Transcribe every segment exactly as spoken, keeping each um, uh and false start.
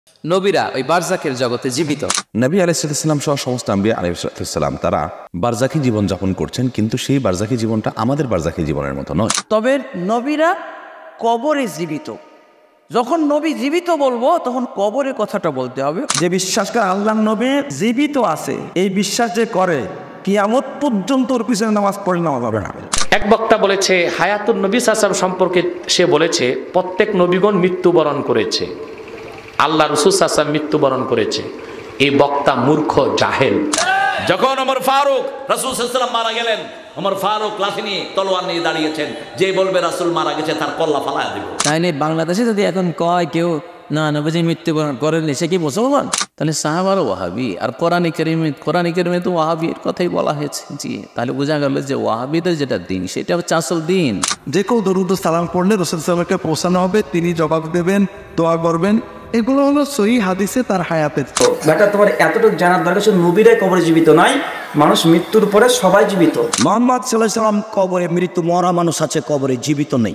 নবীরা ওই বারজাকের জগতে জীবিত। নবী আলাইহিসসালাম সহ সমস্ত আম্বিয়া আলাইহিসসালাম তারা বারজাকি জীবন যাপন করছেন, কিন্তু সেই বারজাকি জীবনটা আমাদের বারজাকি জীবনের মতো নয়। তবে নবীরা কবরে জীবিত। যখন নবী জীবিত বলবো তখন কবরের কথাটা বলতে হবে। যে বিশ্বাস করে আল্লাহর নবী জীবিত আছে, এই বিশ্বাস যে করে কিয়ামত পর্যন্ত ওর পিছনে নামাজ পড়ে নেওয়া যাবে না। এক বক্তা বলেছে হায়াতুন নবী সাল্লাল্লাহু আলাইহি ওয়াসাল্লাম সম্পর্কে, সে বলেছে প্রত্যেক নবীগণ মৃত্যুবরণ করেছে, আল্লাহ রাসূল সাল্লাল্লাহু আলাইহি ওয়াসাল্লাম মৃত্যুবরণ করেছে। এই বক্তা মূর্খ, জাহেল। যখন ওমর ফারুক রাসূল সাল্লাল্লাহু আলাইহি ওয়াসাল্লাম মারা গেলেন, ওমর ফারুক লাঠি নিয়ে তলোয়ার নিয়ে দাঁড়িয়েছেন, যে বলবে রাসূল মারা গেছে তার কল্লা ফালায়া দেব। তাই নিয়ে বাংলাদেশে যদি এখন কয় কেউ না নবীজি মৃত্যুবরণ করেননি, সে কি মুসলমান? তাহলে সাহাবারও ওয়াহাবি, আর কোরআন কারীমে কোরআন কারীমে তো ওয়াহাবির কথাই বলা হয়েছে। জি, তাহলে বোঝা গেল যে ওয়াহাবিদের যেটা দিন সেটা হচ্ছে আসল দিন। যে কেউ দরুদ সালাম পড়লে রাসূল সাল্লাল্লাহু আলাইহি ওয়াসাল্লামকে পৌঁছানো হবে, তিনি জবাব দেবেন, দোয়া করবেন। এগুলো হলো সহিহ হাদিসে তার হায়াতের। বেটা তোমার এতটুকু জানার দরকার ছিল নবীরাই কবরে জীবিত নয়, মানুষ মৃত্যুর পরে সবাই জীবিত। মুহাম্মদ সাল্লাল্লাহু আলাইহি ওয়াসাল্লাম কবরে মৃত্যু, মরা মানুষ আছে, কবরে জীবিত নেই।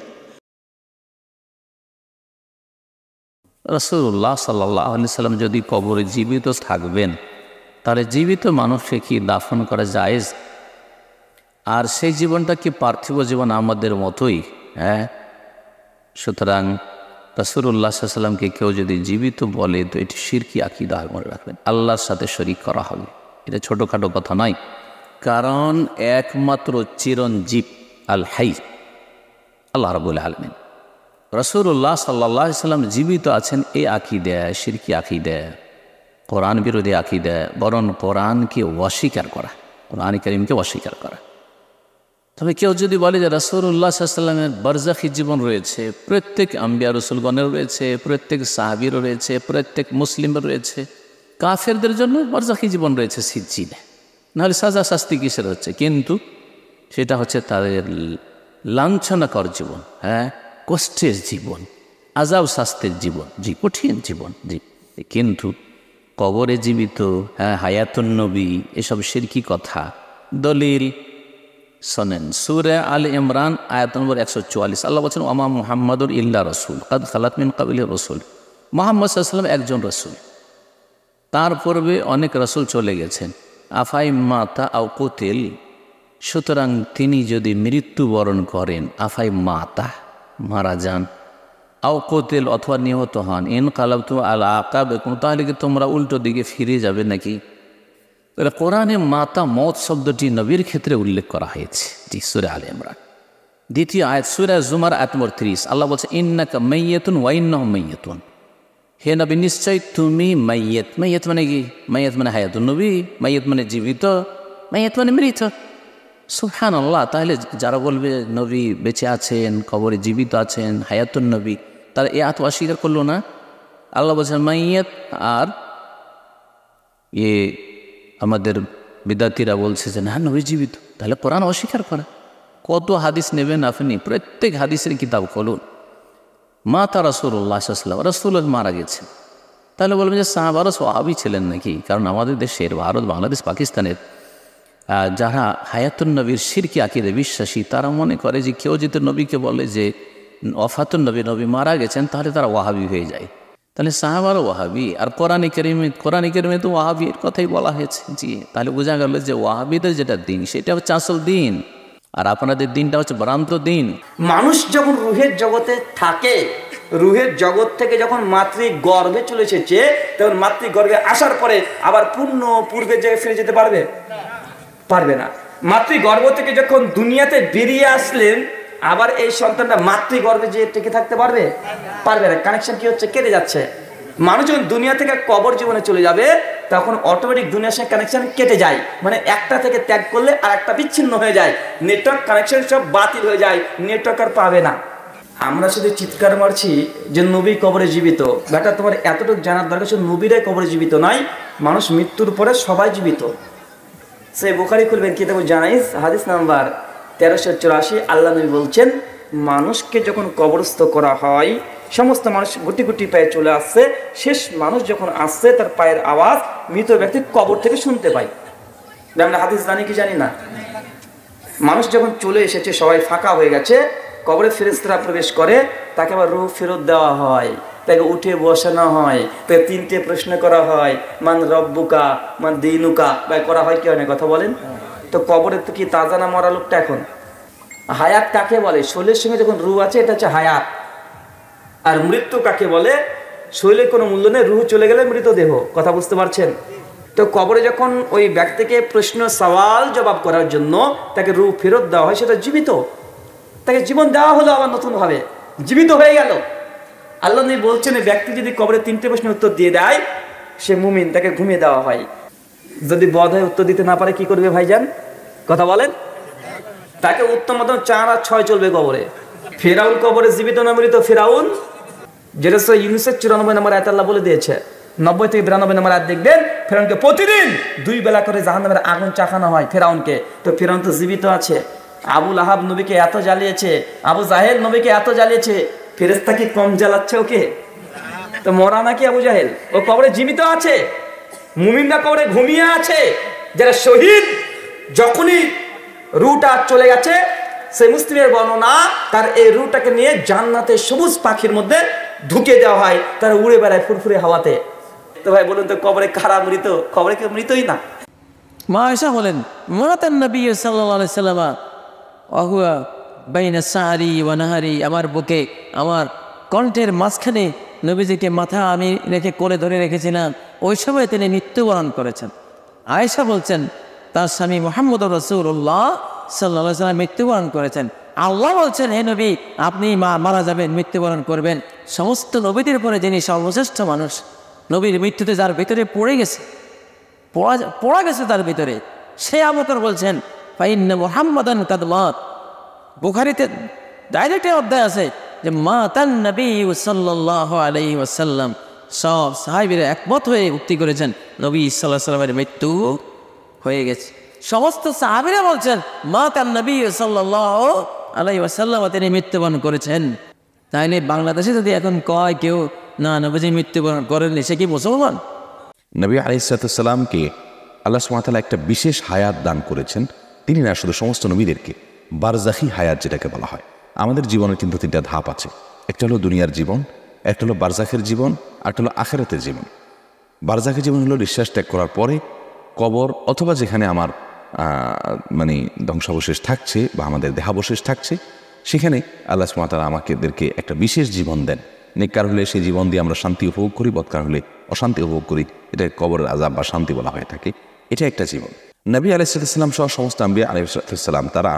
রাসূলুল্লাহ সাল্লাল্লাহু আলাইহি সাল্লাম যদি কবরে জীবিত থাকবেন, তাহলে জীবিত মানুষকে কি দাফন করা জায়েজ? আর সেই জীবনটা কি পার্থিব জীবন আমাদের মতোই? হ্যাঁ, সুতরাং রাসূলুল্লাহ সাল্লাল্লাহু আলাইহি সাল্লামকে কেউ যদি জীবিত বলে তো এটি শিরকি আকীদা মনে রাখবেন, আল্লাহর সাথে শরীক করা হবে। এটা ছোটোখাটো কথা নয়, কারণ একমাত্র চিরঞ্জীব আল হাই আল্লাহ রাব্বুল আলামিন। রাসূলুল্লাহ সাল্লাল্লাহু আলাইহি সাল্লাম জীবিত আছেন, এই আকীদা শিরকি আকীদা, কোরআন বিরোধী আকীদা, বরং কোরআনকে অস্বীকার করা, কোরআন কারীমকে অস্বীকার করা। তবে কেউ যদি বলে যে রাসূলুল্লাহ সাল্লাল্লাহু আলাইহি সাল্লামের বারজাখী জীবন রয়েছে, প্রত্যেক আম্বিয়া রাসূলগণের রয়েছে, প্রত্যেক সাহাবীরও রয়েছে, প্রত্যেক মুসলিমের রয়েছে, কাফেরদের জন্য বারজাখী জীবন রয়েছে সিজ্জিনে, নাহলে সাজা শাস্তি কিসের হচ্ছে? কিন্তু সেটা হচ্ছে তাদের লাঞ্ছনাকর জীবন, হ্যাঁ, কষ্টের জীবন, আযাব শাস্তির জীবন, জি, কঠিন জীবন, জি। কিন্তু কবরে জীবিত, হ্যাঁ, হায়াতুন নবী, এসব শিরকি কথা। দলিল শোনেন, সূরা আলে ইমরান আয়াত নম্বর একশো চুয়াল্লিশ, আল্লাহ বলছেন ওমা মুহাম্মাদুর ইল্লা রাসূল কাদ খালাত মিন ক্বাবলিহি রাসূল। মুহাম্মদ সাল্লাল্লাহু আলাইহি ওয়াসাল্লাম একজন রাসূল, তার পূর্বে অনেক রাসূল চলে গেছেন। আফাই মাতা আও কুতিল, সুতরাং তিনি যদি মৃত্যুবরণ করেন, আফাই মাতা মারা যান, আও কুতিল অথবা নিহত হন, ইন কালাবতু আলা আকাবিকুম, তাহলে কি তোমরা উল্টো দিকে ফিরে যাবে নাকি? তাহলে কোরআনে মাতা মত শব্দটি নবীর ক্ষেত্রে উল্লেখ করা হয়েছে, জি, সূরা আলে ইমরান। দ্বিতীয় আয়াত সূরা জুমার আয়াত নম্বর ত্রিশ, আল্লাহ বলছে ইন্নাকা মাইয়াতুন ওয়া ইন্নাহুম মাইয়াতুন, হে নবী নিশ্চয় তুমি মাইয়াত। মাইয়াত মানে কি? মাইয়াত মানে হায়াতুন নবী, মাইয়াত মানে জীবিত, মাইয়াত মানে মৃত। সুবহানাল্লাহ। তাহলে যারা বলবে নবী বেঁচে আছেন, কবরে জীবিত আছেন, হায়াতুন নবী, তারা এ আয়াত অস্বীকার করলো না? আল্লাহ বলছেন মাইয়াত, আর এ আমাদের বিদাতিরা বলছে যে না, নবী জীবিত, তাহলে কোরআন অস্বীকার করা। কত হাদিস নেবেন আপনি? প্রত্যেক হাদিসের কিতাব খুলুন। মাতা রাসূলুল্লাহ সাল্লাল্লাহু আলাইহি ওয়াসাল্লাম, রাসূল মারা গেছেন, তাহলে বলবেন যে সাহাবারা সাহাবী ছিলেন নাকি? কারণ আমাদের দেশের, ভারত, বাংলাদেশ, পাকিস্তানের যারা হায়াতুন নবীর শিরকি আকীদা বিশ্বাসী, তারা মনে করে যে কেউ যদি নবীকে বলে যে ওফাতুন নবী, নবী মারা গেছেন, তাহলে তারা ওয়াহাবি হয়ে যায়। তাহলে সাহাবারও ওয়াহাবি, আর কোরআন কারীমে কোরআন কারীমে তো ওয়াহাবির কথাই বলা হয়েছে। জি, তাহলে বোঝা গেল যে ওয়াহাবিদের যেটা দিন সেটা হচ্ছে আসল দিন, আর আপনাদের দিনটা হচ্ছে ভ্রান্ত দিন। মানুষ যখন রুহের জগতে থাকে, রুহের জগৎ থেকে যখন মাতৃ গর্ভে চলে এসেছে, তখন মাতৃ গর্ভে আসার পরে আবার পূর্ণ পূর্বের জায়গায় ফিরে যেতে পারবে? পারবে না। মাতৃ গর্ভ থেকে যখন দুনিয়াতে বেরিয়ে আসলেন, আবার এই সন্তানটা মাতৃ গর্ভে যে টিকে থাকতে পারবে? পারবে না। কানেকশন কি হচ্ছে? কেটে যাচ্ছে। মানুষ যখন দুনিয়া থেকে কবর জীবনে চলে যাবে, তখন অটোমেটিক দুনিয়ার সাথে কানেকশন কেটে যায়, মানে একটা থেকে ত্যাগ করলে আর একটা বিচ্ছিন্ন হয়ে যায়, নেটওয়ার্ক কানেকশন সব বাতিল হয়ে যায়, নেটওয়ার্ক আর পাবে না। আমরা শুধু চিৎকার মারছি যে নবী কবরে জীবিত। বেটা তোমার এতটুকু জানার দরকার ছিল নবীরাই কবরে জীবিত নয়, মানুষ মৃত্যুর পরে সবাই জীবিত। সে বুখারী খুলবেন, কিতাবুল জানাইজ, হাদিস নাম্বার তেরোশো চুরাশি, আল্লাহ নবী বলছেন মানুষকে যখন কবরস্থ করা হয়, সমস্ত মানুষ গুটি গুটি পায়ে চলে আসছে, শেষ মানুষ যখন আসছে তার পায়ের আওয়াজ মৃত ব্যক্তি কবর থেকে শুনতে পাই। আমরা হাদিস জানি কি জানি না? মানুষ যখন চলে এসেছে, সবাই ফাঁকা হয়ে গেছে, কবরে ফেরেশতারা প্রবেশ করে, তাকে আবার রূহ ফেরত দেওয়া হয়। তাকে উঠে বসানো হয়, তাকে তিনটে প্রশ্ন করা হয়, মান রব্বুকা, মান দিনুকা, বা করা হয় কি হয় না, কথা বলেন তো। কবরে তো কি তাজা না মরা লোকটা? এখন হায়াত কাকে বলে? শরীরের সঙ্গে যখন রূহ আছে এটা হচ্ছে হায়াত। আর মৃত্যু কাকে বলে? শরীরের কোনো মূল্য নেই, রূহ চলে গেলে মৃতদেহ, কথা বুঝতে পারছেন তো। কবরে যখন ওই ব্যক্তিকে প্রশ্ন সওয়াল জবাব করার জন্য তাকে রূহ ফেরত দেওয়া হয়, সেটা জীবিত, তাকে জীবন দেওয়া হলো আবার নতুনভাবে, জীবিত হয়ে গেল। আল্লাহ নবী বলছেন এই ব্যক্তি যদি কবরে তিনটে প্রশ্নের উত্তর দিয়ে দেয় সে মুমিন, তাকে ঘুমিয়ে দেওয়া হয়। যদি বধ হয়ে উত্তর দিতে না পারে কি করবে ভাইজান, কথা বলেন? তাকে উত্তম মতন চার আর ছয় চলবে কবরে। ফেরাউন কবরে জীবিত না মৃত? ফেরাউন, যেটা ইউনুসের চুরানব্বই নম্বর আয়াত আল্লাহ বলে দিয়েছে, নব্বই থেকে বিরানব্বই নম্বর আয়াত দেখবেন ফেরাউনকে প্রতিদিন দুই বেলা করে জাহান্নামের আগুন চাখানো হয় ফেরাউনকে। তো ফেরাউন তো জীবিত আছে। আবু লাহাব নবীকে এত জ্বালিয়েছে, আবু জাহেল নবীকে এত জ্বালিয়েছে, ফেরেশতা কি কম জ্বালাচ্ছে ওকে? তো মরা নাকি আবু জাহেল? ও কবরে জীবিত আছে। মুমিনরা কবরে ঘুমিয়ে আছে। যারা শহীদ, যখনই রুটা চলে গেছে, সে মুসলিমের বর্ণনা, তার এই রুটাকে নিয়ে জান্নাতে সবুজ পাখির মধ্যে ঢুকে দেওয়া হয়, তারা উড়ে বেড়ায় ফুরফুরে হাওয়াতে। তো ভাই বলুন তো কবরে কারা মৃত? কবরে কেউ মৃতই না। মা আয়েশা বলেন, মাতান নবী সাল্লাল্লাহু আলাইহি সাল্লাম ওয়া বাইনা সারি ওয়া নাহারি, আমার বুকে, আমার কণ্ঠের মাঝখানে নবীজিকে মাথা আমি রেখে কোলে ধরে রেখেছিলাম, ওই সময় তিনি মৃত্যুবরণ করেছেন। আয়েশা বলছেন তার স্বামী মুহাম্মদুর রাসূলুল্লাহ সাল্লাল্লাহু আলাইহি সাল্লাম মৃত্যুবরণ করেছেন। আল্লাহ বলছেন, হে নবী আপনি মা মারা যাবেন, মৃত্যুবরণ করবেন। সমস্ত নবীদের পরে যিনি সর্বশ্রেষ্ঠ মানুষ, নবীর মৃত্যুতে যার ভিতরে পড়ে গেছে, পড়া পড়া গেছে তার ভিতরে, সে আবু বকর বলছেন ফাইন্না মুহাম্মাদান কাদ মাত। বুখারীতে ডাইরেক্ট অধ্যায় আছে যে মাতান নবী সাল্লাল্লাহু আলাইহি ওয়াসাল্লাম। সব সাহাবীরা একমত হয়ে উক্তি করেছেন নবী সাল্লাল্লাহু আলাইহি ওয়াসাল্লামের মৃত্যু হয়ে গেছে। সমস্ত সাহাবীরা বলছেন মাতান নবী সাল্লাল্লাহু আলাইহি ওয়াসাল্লাম, তিনি মৃত্যুবরণ করেছেন। তাইলে বাংলাদেশে যদি এখন কয় কেউ না নবীজি মৃত্যুবরণ করেননি, সে কি মুসলমান? নবী আলাইহিস সালামকে আল্লাহ সুবহানাহু ওয়া তাআলা একটা বিশেষ হায়াত দান করেছেন। তিনি না শুধু সমস্ত নবীদেরকে, বারজাখি হায়াত যেটাকে বলা হয়। আমাদের জীবনের কিন্তু তিনটা ধাপ আছে, একটা হলো দুনিয়ার জীবন, একটা হলো বারজাখের জীবন, আর একটা হলো আখিরাতের জীবন। বারজাখের জীবন হলো নিঃশ্বাস ত্যাগ করার পরে কবর, অথবা যেখানে আমার মানে ধ্বংসাবশেষ থাকছে বা আমাদের দেহাবশেষ থাকছে, সেখানে আল্লাহ সুবহানাহু ওয়া তাআলা আমাদেরকে একটা বিশেষ জীবন দেন। নেককার হলে সেই জীবন দিয়ে আমরা শান্তি উপভোগ করি, বদকার হলে অশান্তি উপভোগ করি। এটা কবরের আযাব বা শান্তি বলা হয়ে থাকে। এটা একটা জীবন। নবী আলাইহিস সালাম সহ সমস্ত আম্বিয়া আলাইহিস সালাম তারা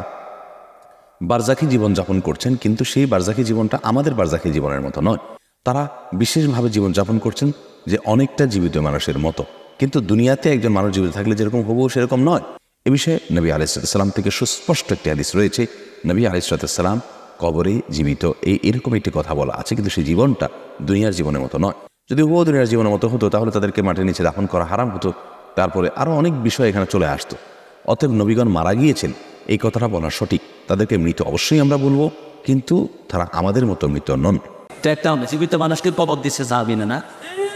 বারজাখি জীবন যাপন করছেন, কিন্তু সেই বারজাখি জীবনটা আমাদের বারজাখি জীবনের মতো নয়। তারা বিশেষভাবে জীবন যাপন করছেন যে অনেকটা জীবিত মানুষের মতো, কিন্তু দুনিয়াতে একজন মানুষ জীবিত থাকলে যেরকম হবো সেরকম নয়। এ বিষয়ে নবী আলাইহিস সালাম থেকে সুস্পষ্ট একটি হাদিস রয়েছে। নবী আলাইহিস সালাম কবরে জীবিত, এই এরকম একটি কথা বলা আছে, কিন্তু সেই জীবনটা দুনিয়ার জীবনের মতো নয়। যদি ও দুনিয়ার জীবনের মতো হতো তাহলে তাদেরকে মাটির নিচে দাফন করা হারাম হতো, তারপরে আরও অনেক বিষয় এখানে চলে আসতো। অতএব নবীগণ মারা গিয়েছেন এই কথাটা বলা সঠিক, তাদেরকে মৃত অবশ্যই আমরা বলবো, কিন্তু তারা আমাদের মতো মৃত নন। একটা জীবিত মানুষকে কবর দিচ্ছে যাবি না না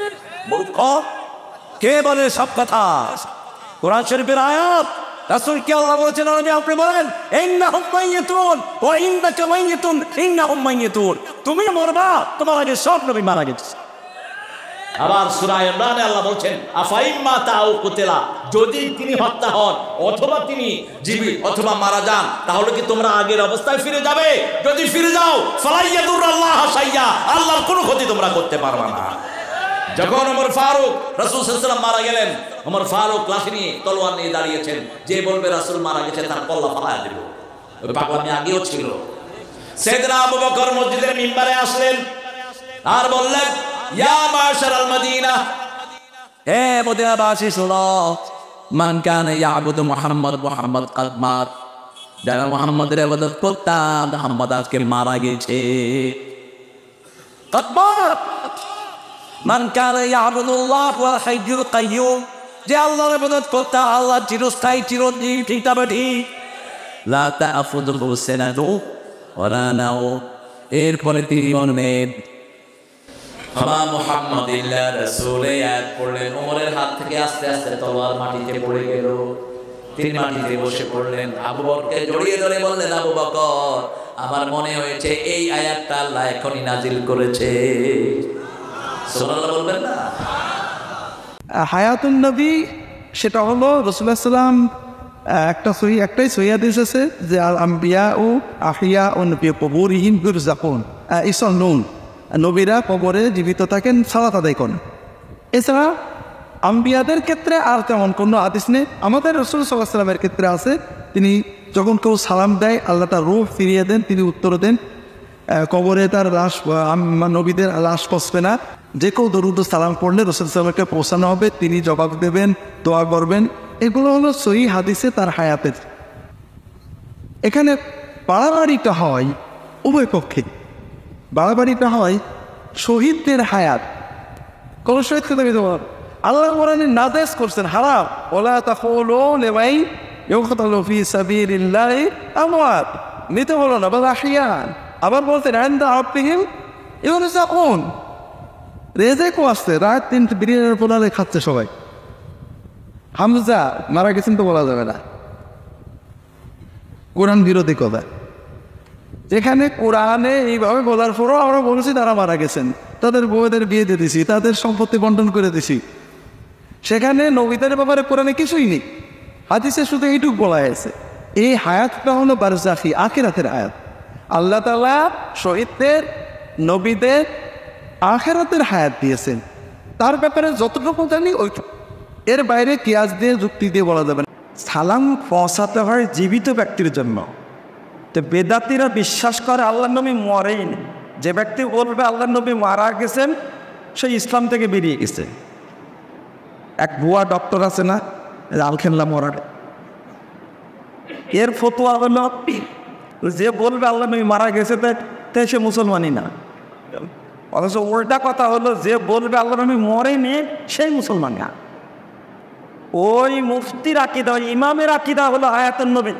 কে বলে সব কথা? কোরআন শরীফের আয়াত, রাসূল কি আল্লাহ বলেছেন আপনি বলেন ইন্নাহুম মাইয়িতুন ওয়া ইন্নাকা মাইয়িতুন ইন্নাহুম মাইয়িতুন, তুমি মরবা, তোমার আগে সব নবী মারা গেছে। আবার সূরা ইমরানে আল্লাহ বলছেন আফাইম্মা তাউ কুতিলা, যদি তিনি হত্যা হন অথবা তিনি জীবিত অথবা মারা যান, তাহলে কি তোমরা আগের অবস্থায় ফিরে যাবে? যদি ফিরে যাও ফালাইয়াদুরাল্লাহ শাইয়া, আল্লাহর কোনো ক্ষতি তোমরা করতে পারবে না। যখন ওমর ফারুক রাসূল সাল্লাল্লাহু আলাইহি ওয়াসাল্লাম মারা গেলেন, ওমর ফারুক লাঠি নিয়ে তলোয়ার নিয়ে দাঁড়িয়েছেন, যে বলবে রাসূল মারা গেছে তার কল্লা ফালায়া দেব। ওই পাগলামি আগেও ছিল। সাইয়েদনা আবু বকর মসজিদের মিম্বারে আসলেন আর বললেন ইয়া মাশারাল মদিনা, হে মদিনাবাসী শোনো, মান কানা ইয়াবুদু মুহাম্মদ মুহাম্মদ কাদ মাত, যারা মুহাম্মদের ইবাদত করতাম মুহাম্মদ আজকে মারা গেছে। কাদ মাত মান কানা ইয়াবুদুল্লাহ ওয়াল হাইয়ুল কাইয়ুম, যে আল্লাহর ইবাদত করতাম, আল্লাহ চিরস্থায়ী চিরঞ্জীব, ঠিক তবে ঠিক। লা তা'খুযুহু সিনাতুন ওয়ালা নাওম, এরপরে তিনি বললেন আমা মুহাম্মাদিল্লাহ রাসূল আয়াত পড়লেন, ওমরের হাত থেকে আস্তে আস্তে তলোয়ার মাটিতে পড়ে গেল। তিনি মাটিতে বসে পড়লেন, আবু বকরকে জড়িয়ে ধরে বললেন আবু বকর, আমার মনে হয়েছে এই আয়াতটা আল্লাহ এখনই নাজিল করেছে। সুবহানাল্লাহ বলবেন না? হায়াতুন নবী সেটা হলো রাসূলুল্লাহ সাল্লাম একটা সহি একটাই সহি হাদিস আছে যে আল আম্বিয়া ও আহিয়া ও নবী কবরিহিম যুরজাকুন ইসনুন, নবীরা কবরে জীবিত থাকেন, সালাত আদায় করেন। এছাড়া আম্বিয়াদের ক্ষেত্রে আর তেমন কোনো হাদিস নেই। আমাদের রাসূল সাল্লাল্লাহু আলাইহি ওয়াসাল্লামের ক্ষেত্রে আছে, তিনি যখন কেউ সালাম দেয় আল্লাহ তার রূহ ফিরিয়ে দেন, তিনি উত্তর দেন। কবরে তার লাশ, নবীদের লাশ পচবে না, যে কেউ দরুদ সালাম পড়লে রাসূল সাল্লাল্লাহু পৌঁছানো হবে, তিনি জবাব দেবেন, দোয়া করবেন। এগুলো হলো সহিহ হাদিসে তার হায়াতের। এখানে বাড়াবাড়িটা হয় উভয় পক্ষে, বাড়াবাড়িটা হয় শহীদদের হায়াত। কোন শহীদকে তুমি তোমার আল্লাহ কোরআনে নাদেশ করছেন হারাম, ওলা তাকুলু লিমান ইউকতালু ফি সাবিলিল্লাহি আমওয়াত, মৃত হলো না বল আহইয়ান। আবার বলতেন ইনদা রাব্বিহিম ইউরযাকুন, রেজেকও আসছে, রাত তিন বিরিয়ানির পোলালে খাচ্ছে সবাই। হামজা মারা গেছেন তো বলা যাবে না, কোরআন বিরোধী কথা। যেখানে কোরআনে এইভাবে বলার পরও আমরা বলেছি তারা মারা গেছেন, তাদের বউদের বিয়ে দিয়ে দিছি, তাদের সম্পত্তি বন্টন করে দিছি, সেখানে নবীদের ব্যাপারে কোরআনে কিছুই নেই, হাদিসে শুধু এইটুক বলা হয়েছে। এই হায়াতটা হলো বারজাখি, আখিরাতের হায়াত। আল্লাহ তাআলা শহীদদের, নবীদের আখিরাতের হায়াত দিয়েছেন, তার ব্যাপারে যতটুকু জানি ওইটুকু, এর বাইরে কিয়াস দিয়ে যুক্তি দিয়ে বলা যাবে না। সালাম পৌঁছাতে হয় জীবিত ব্যক্তির জন্য। তো বেদাতিরা বিশ্বাস করে আল্লাহ নবী মরেই না, যে ব্যক্তি বলবে আল্লাহ নবী মারা গেছেন সে ইসলাম থেকে বেরিয়ে গেছে। এক ভুয়া ডক্টর আছে না আলখেল্লা মরার, এর ফতোয়া হলো যে বলবে আল্লাহ নবী মারা গেছে তাই সে মুসলমানই না। অথচ ওইটা কথা হলো যে বলবে আল্লাহ নবী মরেনি সেই মুসলমান না। ওই মুফতির আকীদা, ওই ইমামের আকীদা হলো হায়াতুন নবী,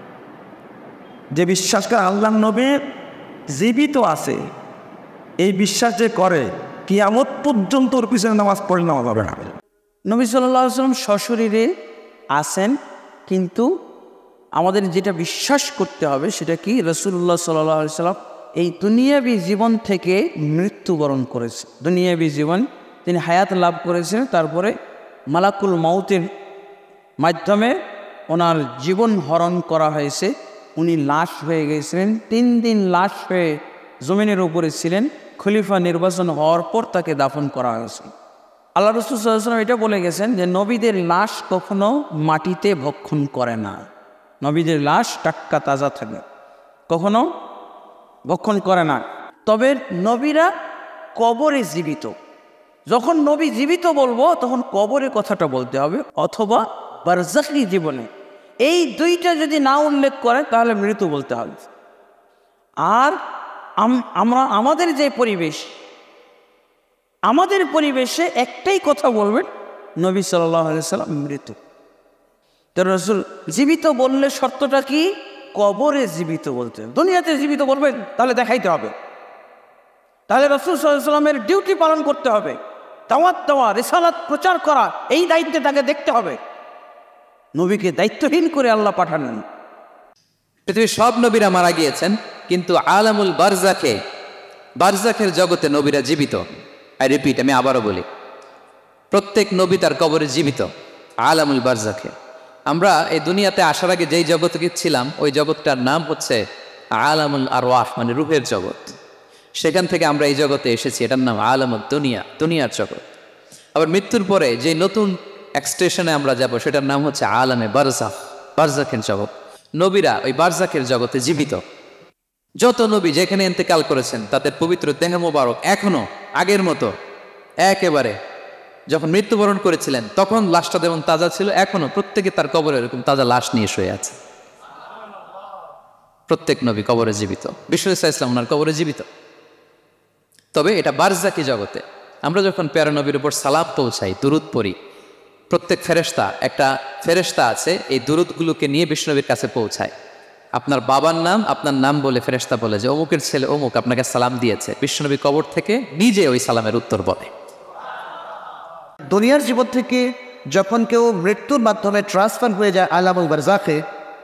যে বিশ্বাস করে আল্লাহ নবী জীবিত আছে, এই বিশ্বাস যে করে কিয়ামত পর্যন্ত ওর পিছনে নামাজ পড়ে নেওয়া যাবে না। নবী সাল্লাল্লাহু আলাইহি ওয়াসাল্লাম সশরীরে আছেন, কিন্তু আমাদের যেটা বিশ্বাস করতে হবে সেটা কি, রাসূলুল্লাহ সাল্লাল্লাহু আলাইহি ওয়াসাল্লাম এই দুনিয়াবী জীবন থেকে মৃত্যুবরণ করেছে। দুনিয়াবী জীবন তিনি হায়াত লাভ করেছেন, তারপরে মালাকুল মাউতের মাধ্যমে ওনার জীবন হরণ করা হয়েছে। উনি লাশ হয়ে গেছিলেন, তিন দিন লাশ হয়ে জমিনের উপরে ছিলেন। খলিফা নির্বাচন হওয়ার পর তাকে দাফন করা হয়েছে। আল্লাহ রাসূল সাল্লাল্লাহু আলাইহি ওয়াসাল্লাম এটা বলে গেছেন যে নবীদের লাশ কখনো মাটিতে ভক্ষণ করে না, নবীদের লাশ টাটকা তাজা থাকে, কখনো ভক্ষণ করে না। তবে নবীরা কবরে জীবিত, যখন নবী জীবিত বলবো তখন কবরের কথাটা বলতে হবে, অথবা বারজাখি জীবনে। এই দুইটা যদি না উল্লেখ করে তাহলে মৃত্যু বলতে হবে। আর আমরা আমাদের যে পরিবেশ, আমাদের পরিবেশে একটাই কথা বলবেন, নবী সাল্লাল্লাহু আলাইহি সাল্লাম মৃত। তো রাসূল জীবিত বললে শর্তটা কি, কবরে জীবিত বলতে হবে। দুনিয়াতে জীবিত বলবেন তাহলে দেখাইতে হবে, তাহলে রাসূল সাল্লাল্লাহু আলাইহি সাল্লামের ডিউটি পালন করতে হবে, দাওয়াত দেওয়া, রিসালাত প্রচার করা, এই দায়িত্বে তাকে দেখতে হবে। নবীকে দায়িত্বহীন করে আল্লাহ পাঠালেন। পৃথিবীর সব নবীরা মারা গিয়েছেন, কিন্তু আলামুল বারজাখে, বারজাখের জগতে নবীরা জীবিত। আই রিপিট, আমি আবারও বলি, প্রত্যেক নবী তার কবরে জীবিত আলামুল বারজাখে। আমরা এই দুনিয়াতে আসার আগে যেই জগতে ছিলাম ওই জগৎটার নাম হচ্ছে আলামুল আরওয়াহ, মানে রূহের জগৎ। সেখান থেকে আমরা এই জগতে এসেছি, এটার নাম আলামুল দুনিয়া, দুনিয়ার জগৎ। আবার মৃত্যুর পরে যে নতুন এক্সটেশনে আমরা যাব সেটার নাম হচ্ছে আলামে বারজাখ, বারজাখের জগৎ। নবীরা ওই বারজাখের জগতে জীবিত। যত নবী যেখানে ইন্তেকাল করেছেন তাদের পবিত্র দেহ মোবারক এখনো আগের মতো একেবারে যখন মৃত্যুবরণ করেছিলেন তখন লাশটা যেমন তাজা ছিল, এখনো প্রত্যেকে তার কবরে এরকম তাজা লাশ নিয়ে শুয়ে আছে। প্রত্যেক নবী কবরে জীবিত, বিশ্ব ইসলাম ওনার কবরে জীবিত। তবে এটা বারজাকি জগতে। আমরা যখন প্যারা নবীর উপর সালাম পৌঁছাই, দুরুদ পড়ি, প্রত্যেক ফেরেশতা, একটা ফেরেশতা আছে এই দুরুদগুলোকে নিয়ে বিষ্ণুনবীর কাছে পৌঁছায়। আপনার বাবার নাম, আপনার নাম বলে ফেরেশতা বলে যে অমুকের ছেলে অমুক আপনাকে সালাম দিয়েছে। বিষ্ণুনবী কবর থেকে নিজে ওই সালামের উত্তর বলে। দুনিয়ার জীবন থেকে যখন কেউ মৃত্যুর মাধ্যমে ট্রান্সফার হয়ে যায় আলামুল বারজাখে,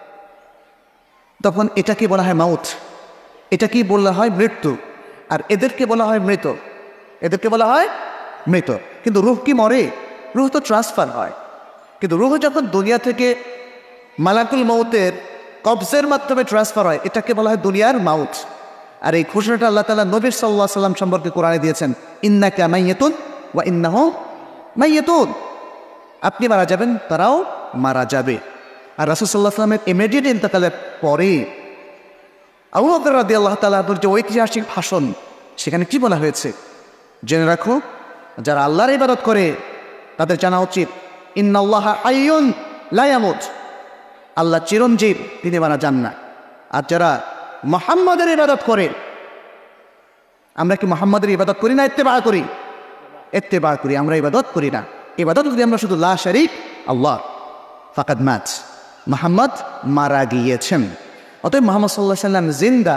তখন এটাকে বলা হয় মাউত, এটাকেই বলা হয় মৃত্যু। আর এদেরকে বলা হয় মৃত, এদেরকে বলা হয় মৃত। কিন্তু রুহ কি মরে? রুহ তো ট্রান্সফার হয়। কিন্তু রুহ যখন দুনিয়া থেকে মালাকুল মৌতের কবজের মাধ্যমে ট্রান্সফার হয়, এটাকে বলা হয় দুনিয়ার মাউত। আর এই ঘোষণাটা আল্লাহ তাআলা নবী সাল্লাল্লাহু আলাইহি সাল্লাম সম্পর্কে কোরআনে দিয়েছেন, ইন্নাকা মাইয়াতুন ওয়া ইন্নাহু মাইয়াতুন। আপনি মারা যাবেন, তারাও মারা যাবে। আর রাসূল সাল্লাল্লাহু আলাইহি সাল্লামের ইমিডিয়েট ইন্তেকালের পরে আবু বকর রাদিয়াল্লাহু তাআলা আনহুর যে ঐতিহাসিক ভাষণ, সেখানে কি বলা হয়েছে জেনে রাখো। যারা আল্লাহর ইবাদত করে তাদের জানা উচিত, ইন্নাল্লাহা হাইয়ুন লা ইয়ামুত, আল্লাহ চিরঞ্জীব, তিনি মারা যান না। আর যারা মুহাম্মাদের ইবাদত করে, আমরা কি মুহাম্মাদের ইবাদত করি না ইত্তেবা করি? ইত্তেবা করি, আমরা ইবাদত করি না। ইবাদত করি আমরা শুধু লা শারীক আল্লাহ, ফাকাদ মাত, মুহাম্মদ মারা গিয়েছেন। অতএব মুহাম্মদ সাল্লাল্লাহু আলাইহি সাল্লাম জিন্দা,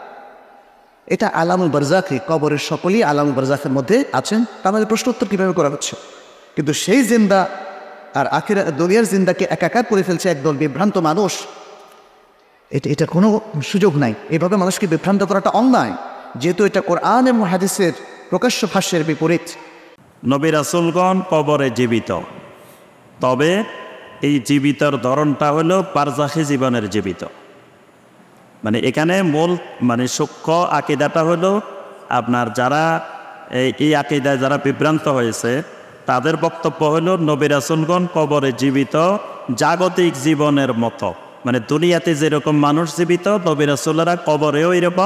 এটা আলামুল বারজাখে, কবরের সকলেই আলামুল বারজাখের মধ্যে আছেন। আমাদের প্রশ্ন উত্তর কীভাবে করা হচ্ছে? কিন্তু সেই জিন্দা আর আখিরা দুনিয়ার জিন্দাকে একাকার করে ফেলছে একদল বিভ্রান্ত মানুষ। এটা এটা কোনো সুযোগ নাই। এভাবে মানুষকে বিভ্রান্ত করাটা অন্যায়, যেহেতু এটা কোরআন এবং হাদিসের প্রকাশ্য ভাষ্যের বিপরীত। নবী রাসূলগণ কবরে জীবিত, তবে এই জীবিতর ধরনটা হলো বারজাখী জীবনের জীবিত। মানে এখানে মূল মানে সূক্ষ্ম আকিদাটা হলো আপনার যারা এই আকিদায় যারা বিভ্রান্ত হয়েছে তাদের বক্তব্য হলো নবী রাসূলগণ কবরে জীবিত জাগতিক জীবনের মতো। মানে দুনিয়াতে যেরকম মানুষ জীবিত, নবী রাসূলরা কবরেও এরকম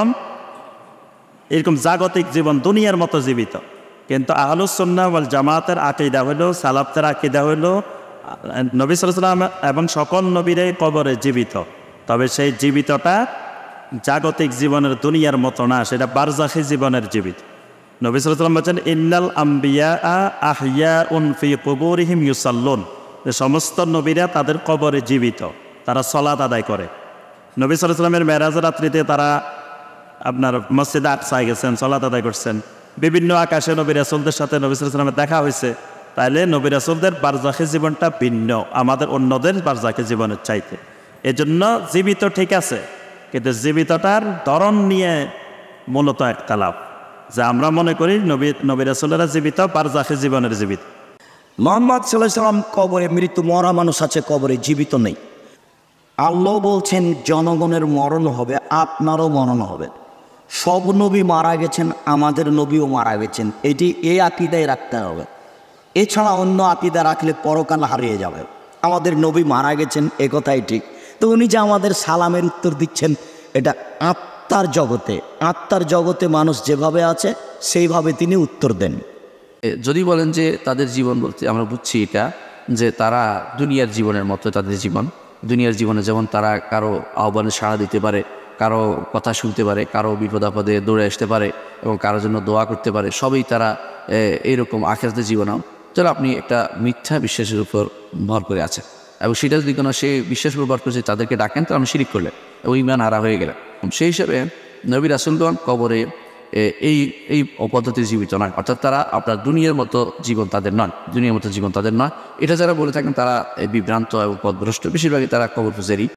এরকম জাগতিক জীবন দুনিয়ার মতো জীবিত। কিন্তু আহলুস সুন্নাহ ওয়াল জামাতের আকিদা হলো, সালাফদের আকিদা হলো নবী সাল্লাল্লাহু আলাইহি ওয়াসাল্লাম এবং সকল নবীরাই কবরে জীবিত, তবে সেই জীবিতটা জাগতিক জীবনের দুনিয়ার মতো না, সেটা বারজাখী জীবনের জীবিত। নবী সাল্লাল্লাহু আলাইহি ওয়াসাল্লাম বলেন, ইন্নাল আম্বিয়া আহইয়াউন ফি কুবুরিহিম ইউসাল্লুন, যে সমস্ত নবীরা তাদের কবরে জীবিত, তারা সালাত আদায় করে। নবী সাল্লাল্লাহু আলাইহি ওয়াসাল্লামের মেরাজের রাত্রিতে তারা আপনার মসজিদে আকসায় গেছেন, সালাত আদায় করছেন। বিভিন্ন আকাশে নবী রাসূলদের সাথে নবী সাল্লাল্লাহু আলাইহি ওয়াসাল্লামের দেখা হয়েছে। তাইলে নবী রাসূলদের বারজাখী জীবনটা ভিন্ন আমাদের অন্যদের বারজাখী জীবনের চাইতে। এজন্য জীবিত ঠিক আছে, কিন্তু জীবিতটার ধরন নিয়ে মূলত একটা লাভ, যে আমরা মনে করি নবী নবী রাসূলেরা জীবিত, বারজাখী জীবনের জীবিত। মুহাম্মদ সাল্লাল্লাহু আলাইহি ওয়াসাল্লাম কবরে মৃত্যু, মরা মানুষ আছে, কবরে জীবিত নেই। আল্লাহ বলছেন জনগণের মরণ হবে, আপনারও মরণ হবে। সব নবী মারা গেছেন, আমাদের নবীও মারা গেছেন, এটি এই আকিদায় রাখতে হবে। এছাড়া অন্য আকিদা রাখলে পরকাল হারিয়ে যাবে। আমাদের নবী মারা গেছেন এ কথাই ঠিক। তো উনি যে আমাদের সালামের উত্তর দিচ্ছেন, এটা আত্মার জগতে, আত্মার জগতে মানুষ যেভাবে আছে সেইভাবে তিনি উত্তর দেন। যদি বলেন যে তাদের জীবন বলতে আমরা বুঝছি এটা, যে তারা দুনিয়ার জীবনের মতো তাদের জীবন, দুনিয়ার জীবনে যেমন তারা কারো আহ্বানে সাড়া দিতে পারে, কারো কথা শুনতে পারে, কারো বিপদ আপদে দৌড়ে আসতে পারে এবং কারোর জন্য দোয়া করতে পারে, সবই তারা এইরকম আখিরাতের জীবনেও। চলো আপনি একটা মিথ্যা বিশ্বাসের উপর ভর করে আছেন, এবং সেটা যদি কোনো সেই বিশ্বাসের উপর ভর করে তাদেরকে ডাকেন, তো আপনি শিরিক করলেন, ওই ইমান হারা হয়ে গেলেন। সেই হিসাবে নবী রাসূলগণ কবরে এই এই পদ্ধতি জীবিত নয়, অর্থাৎ তারা আপনার দুনিয়ার মতো জীবন তাদের নয়, দুনিয়ার মতো জীবন তাদের নয়। এটা যারা বলে থাকেন তারা বিভ্রান্ত এবং পথভ্রষ্ট, বেশিরভাগই তারা কবর পূজারী।